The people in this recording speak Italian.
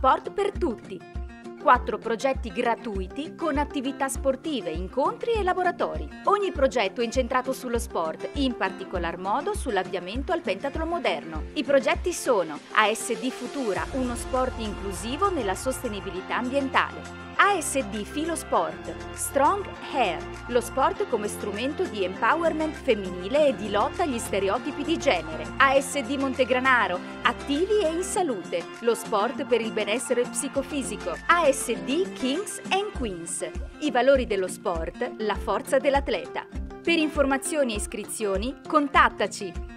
sport per tutti. 4 progetti gratuiti con attività sportive, incontri e laboratori. Ogni progetto è incentrato sullo sport, in particolar modo sull'avviamento al pentathlon moderno. I progetti sono ASD Futura, uno sport inclusivo nella sostenibilità ambientale. ASD Filosport, Strong Hair, lo sport come strumento di empowerment femminile e di lotta agli stereotipi di genere. ASD Montegranaro, attivi e in salute, lo sport per il benessere psicofisico. ASD Kings and Queens, i valori dello sport, la forza dell'atleta. Per informazioni e iscrizioni, contattaci!